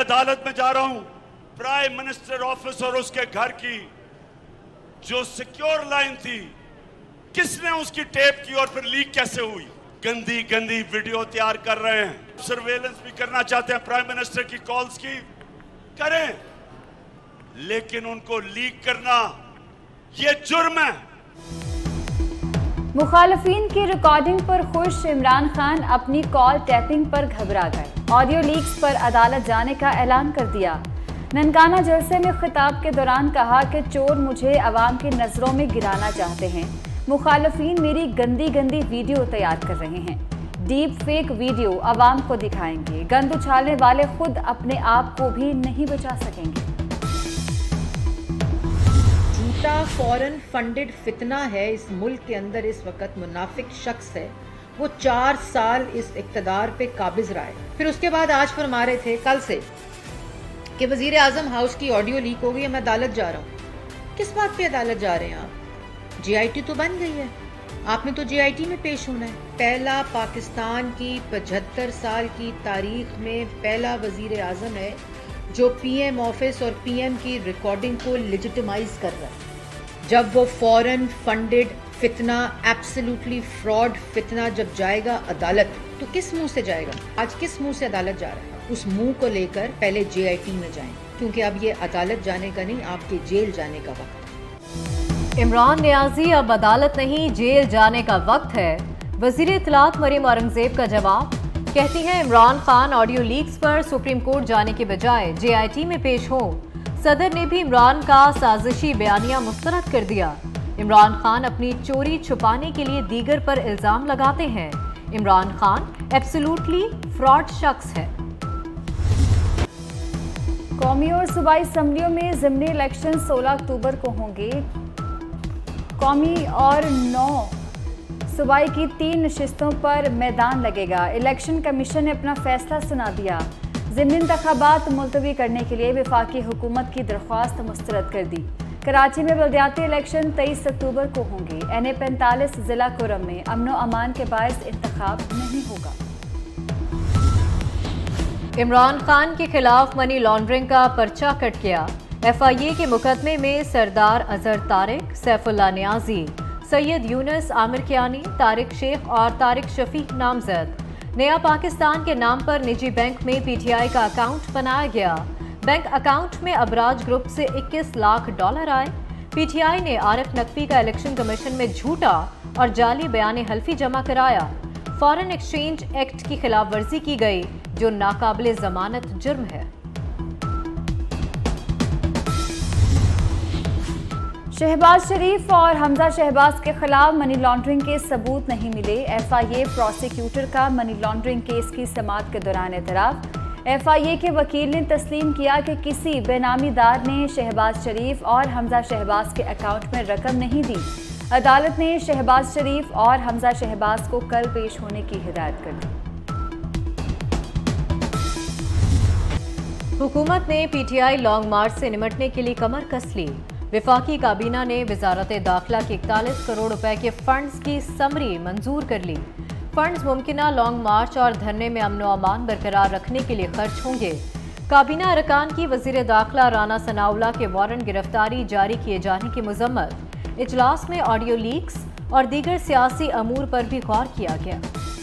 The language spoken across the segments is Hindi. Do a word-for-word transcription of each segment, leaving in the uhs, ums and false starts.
अदालत में जा रहा हूं। प्राइम मिनिस्टर ऑफिस और उसके घर की जो सिक्योर लाइन थी, किसने उसकी टेप की और फिर लीक कैसे हुई? गंदी गंदी वीडियो तैयार कर रहे हैं। सर्वेलेंस भी करना चाहते हैं प्राइम मिनिस्टर की कॉल्स की, करें, लेकिन उनको लीक करना ये जुर्म है। मुखालफिन की रिकॉर्डिंग पर खुश इमरान खान अपनी कॉल टैपिंग पर घबरा गए। ऑडियो लीक्स पर अदालत जाने का ऐलान कर दिया। ननकाना जलसे में खिताब के दौरान कहा कि चोर मुझे अवाम की नज़रों में गिराना चाहते हैं। मुखालफिन मेरी गंदी गंदी वीडियो तैयार कर रहे हैं। डीप फेक वीडियो अवाम को दिखाएंगे। गंद उछालने वाले खुद अपने आप को भी नहीं बचा सकेंगे। झूठा फॉरेन फंडेड फितना है इस मुल्क के अंदर। इस वक्त मुनाफिक शख्स है, वो चार साल इस इक्तदार पे काबिज रहा है। फिर उसके बाद आज फरमा रहे थे कल से कि वजीर आजम हाउस की ऑडियो लीक हो गई, मैं अदालत जा रहा हूँ। किस बात पे अदालत जा रहे हैं आप? जे आई टी तो बन गई है, आपने तो जे आई टी में पेश होना है। पहला पाकिस्तान की पचहत्तर साल की तारीख में पहला वजीर आजम है जो पी एम ऑफिस और पी एम की रिकॉर्डिंग को लेजिटिमाइज कर रहा है। जब वो फॉरेन फंडेड फितना, एब्सोल्युटली फ्रॉड फितना जब जाएगा अदालत, तो किस मुंह से जाएगा? आज किस मुंह से अदालत जा रहा है? उस मुंह को लेकर पहले जे आई टी में जाएं, क्योंकि अब ये अदालत जाने का नहीं, आपके जेल जाने का वक्त है। इमरान नियाजी, अब अदालत नहीं जेल जाने का वक्त है। वजीर इत्तलात मरीम औरंगजेब का जवाब। कहती हैं इमरान खान ऑडियो लीक्स पर सुप्रीम कोर्ट जाने के बजाय जे आई टी में पेश हो। सदर ने भी इमरान का साजिशी बयानिया मुस्तरद कर दिया। इमरान खान अपनी चोरी छुपाने के लिए दीगर पर इल्जाम लगाते हैं। इमरान खान एब्सोल्युटली फ्रॉड शख्स है। कौमी और सूबाई असम्बलियों में ज़िमनी इलेक्शन सोलह अक्टूबर को होंगे। कौमी और नौ सूबाई की तीन नशिस्तों पर मैदान लगेगा। इलेक्शन कमीशन ने अपना फैसला सुना दिया। ज़िमनी इंतखाबात मुलतवी करने के लिए वफाकी हुकूमत की दरख्वास्त मुस्तरद कर दी। कराची में बल्दियाती इलेक्शन तेईस अक्टूबर को होंगे। एन ए पैंतालीस जिला कुरम में अमन व अमान के बायस इंतखाब नहीं होगा। इमरान खान के खिलाफ मनी लॉन्ड्रिंग का पर्चा कट गया। एफ आई ए के मुकदमे में सरदार अजहर तारिक, सैफुल्लाह नियाजी, सैयद यूनुस आमिर कियानी, तारिक शेख और तारिक शफीक नामजद। नया पाकिस्तान के नाम पर निजी बैंक में पी टी आई का अकाउंट बनाया गया। बैंक अकाउंट में अबराज ग्रुप से इक्कीस लाख डॉलर आए। पी टी आई ने आरिफ नकवी का इलेक्शन कमीशन में झूठा और जाली बयान हल्फी जमा कराया। फॉरेन एक्सचेंज एक्ट की खिलाफ वर्जी की गई, जो नाकाबिले जमानत जुर्म है। शहबाज शरीफ और हमजा शहबाज के खिलाफ मनी लॉन्ड्रिंग के सबूत नहीं मिले। एफ आई ए प्रोसिक्यूटर का मनी लॉन्ड्रिंग केस की समाअत के दौरान एतराफ़। एफ आई ए के वकील ने तस्लीम किया कि किसी बेनामीदार ने शहबाज शरीफ और हमजा शहबाज के अकाउंट में रकम नहीं दी। अदालत ने शहबाज शरीफ और हमजा शहबाज को कल पेश होने की हिदायत कर दी। हुकूमत ने P T I long march से निमटने के लिए कमर कस ली। विफाकी काबीना ने वजारत दाखिला के इकतालीस करोड़ रुपए के फंड्स की समरी मंजूर कर ली। फंड्स मुमकिना लॉन्ग मार्च और धरने में अमन व अमान बरकरार रखने के लिए खर्च होंगे। काबीना अरकान की वजीर दाखिला राना सनाउल्लाह के वारंट गिरफ्तारी जारी किए जाने की मजम्मत। इजलास में ऑडियो लीक्स और दीगर सियासी अमूर पर भी गौर किया गया।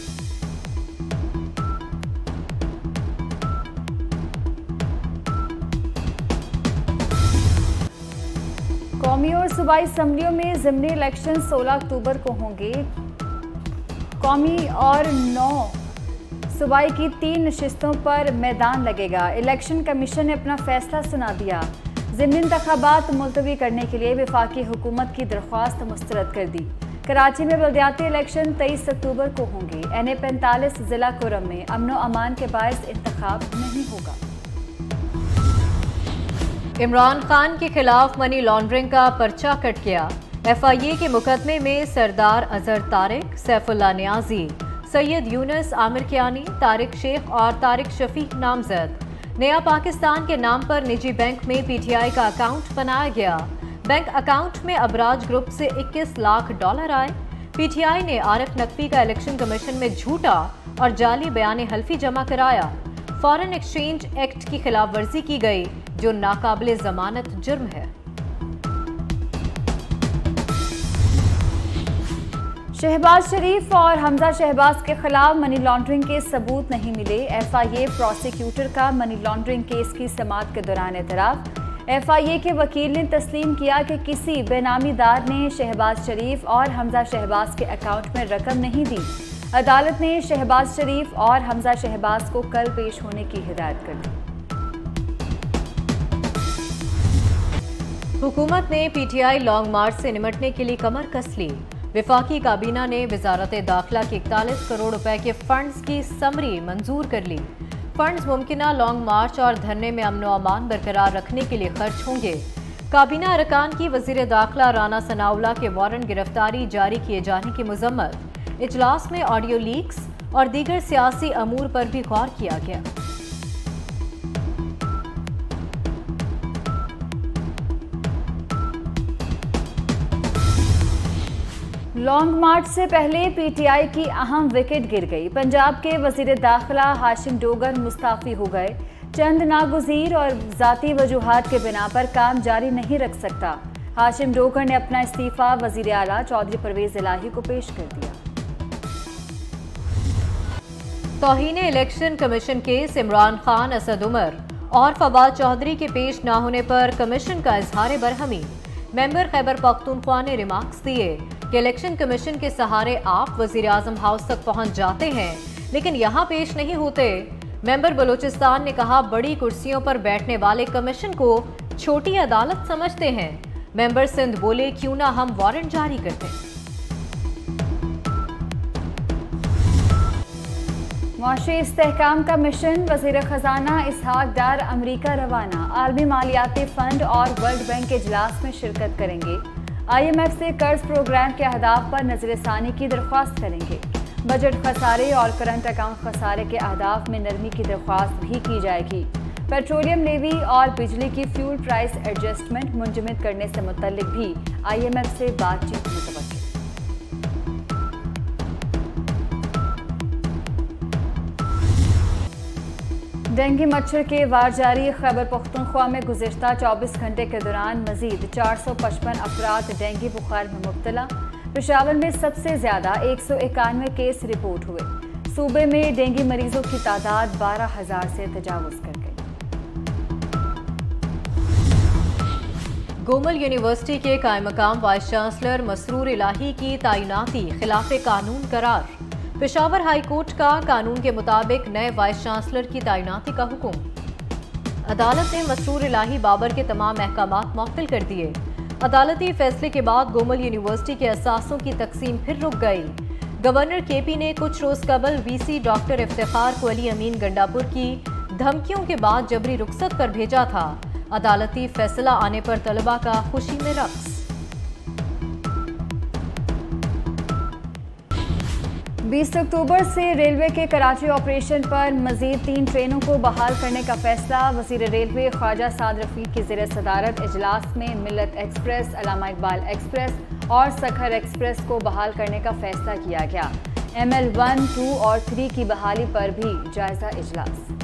कौमी और सूबाई असम्बलियों में ज़िमनी इलेक्शन सोलह अक्टूबर को होंगे। कौमी और नौ सूबाई की तीन नशिस्तों पर मैदान लगेगा। इलेक्शन कमीशन ने अपना फैसला सुना दिया। ज़िमनी इंतखाबात मुलतवी करने के लिए वफाकी हुकूमत की दरख्वास्त मुस्तरद कर दी। कराची में बल्दियाती इलेक्शन तेईस अक्टूबर को होंगे। एन ए पैंतालीस जिला कुरम में अमन व अमान के बायस इंतखाब नहीं होगा। इमरान खान के खिलाफ मनी लॉन्ड्रिंग का पर्चा कट गया। एफ आई ए के मुकदमे में सरदार अजहर तारिक, सैफुल्लाह नियाजी, सैयद यूनुस आमिर कियानी, तारिक शेख और तारिक शफीक नामजद। नया पाकिस्तान के नाम पर निजी बैंक में पी टी आई का अकाउंट बनाया गया। बैंक अकाउंट में अबराज ग्रुप से इक्कीस लाख डॉलर आए। पी टी आई ने आरिफ नकवी का इलेक्शन कमीशन में झूठा और जाली बयान हल्फी जमा कराया। फॉरेन एक्सचेंज एक्ट की खिलाफ वर्जी की गई, जो नाकाबिले जमानत जुर्म है। शहबाज शरीफ और हमजा शहबाज के खिलाफ मनी लॉन्ड्रिंग के सबूत नहीं मिले। एफआईए प्रोसिक्यूटर का मनी लॉन्ड्रिंग केस की समाअत के दौरान एतराफ। एफआईए के वकील ने तस्लीम किया कि किसी बेनामीदार ने शहबाज शरीफ और हमजा शहबाज के अकाउंट में रकम नहीं दी। अदालत ने शहबाज शरीफ और हमजा शहबाज को कल पेश होने की हिदायत कर दी। हुकूमत ने पीटीआई लॉन्ग मार्च से निपटने के लिए कमर कस ली। विफाकी काबीना ने वजारत दाखिला के इकतालीस करोड़ रुपए के फंड्स की समरी मंजूर कर ली। फंड्स मुमकिना लॉन्ग मार्च और धरने में अमन व अमान बरकरार रखने के लिए खर्च होंगे। काबीना अरकान की वजीर दाखिला राना सनाउल्लाह के वारंट गिरफ्तारी जारी किए जाने की मजम्मत। इजलास में ऑडियो लीक्स और दीगर सियासी अमूर पर भी गौर किया गया। लॉन्ग मार्च से पहले पीटीआई की अहम विकेट गिर गई। पंजाब के वजीर दाखिला हाशिम डोगर मुस्ताफी हो गए। चंद नागुज़ीर और ज़ाती वजूहात के बिना पर काम जारी नहीं रख सकता। हाशिम डोगर ने अपना इस्तीफा वजीर आला चौधरी परवेज इलाही को पेश कर दिया। तौहीन election commission case Imran Khan, Asad Umar और फवाद चौधरी के पेश न होने पर कमीशन का इजहार बरहमी। मेंबर खैबर पख्तूनख्वा ने रिमार्क्स दिए कि इलेक्शन कमीशन के सहारे आप वजीर आजम हाउस तक पहुंच जाते हैं, लेकिन यहां पेश नहीं होते। मेंबर बलूचिस्तान ने कहा, बड़ी कुर्सियों पर बैठने वाले कमीशन को छोटी अदालत समझते हैं। मेंबर सिंध बोले, क्यों ना हम वारंट जारी करते। मुआशी इस्तेहकाम का मिशन, वजीर खजाना इसहाक डार अमरीका रवाना। आलमी मालियाती फंड और वर्ल्ड बैंक के इजलास में शिरकत करेंगे। आईएमएफ से कर्ज प्रोग्राम के अहदाफ पर नजरसानी की दरख्वास्त करेंगे। बजट खसारे और करंट अकाउंट खसारे के अहदाफ में नरमी की दरख्वास्त भी की जाएगी। पेट्रोलियम लेवी और बिजली की फ्यूल प्राइस एडजस्टमेंट मुंजमद करने से मुतल्लिक भी आईएमएफ से बातचीत मुतवक्किल। डेंगू मच्छर के वार जारी। खैबर पख्तूनख्वा में गुज़िश्ता चौबीस घंटे के दौरान मजीद चार सौ पचपन अफराद डेंगू बुखार में मुब्तला। पेशावर में सबसे ज़्यादा एक सौ इक्यानवे केस रिपोर्ट हुए। सूबे में डेंगू मरीजों की तादाद बारह हजार से तजावुज़ कर गई। गोमल यूनिवर्सिटी के कायम मकाम वाइस चांसलर मसरूर इलाही की तैनाती खिलाफ कानून करार। पेशावर हाई कोर्ट का कानून के मुताबिक नए वाइस चांसलर की तैनाती का हुक्म। अदालत ने मसरूर इलाही बाबर के तमाम अहकामात मुअत्तल कर दिए। अदालती फैसले के बाद गोमल यूनिवर्सिटी के असासों की तकसीम फिर रुक गई। गवर्नर केपी ने कुछ रोज कबल वीसी डॉक्टर इफ्तिखार को अली अमीन गंडापुर की धमकियों के बाद जबरी रुखसत कर भेजा था। अदालती फैसला आने पर तलबा का खुशी में रक्स। बीस अक्टूबर से रेलवे के कराची ऑपरेशन पर मजीद तीन ट्रेनों को बहाल करने का फैसला। वजीर रेलवे ख्वाजा साद रफीक की ज़ेर सदारत इजलास में मिल्लत एक्सप्रेस, अल्लामा इकबाल एक्सप्रेस और सखर एक्सप्रेस को बहाल करने का फैसला किया गया। एम एल वन, टू और थ्री की बहाली पर भी जायजा इजलास।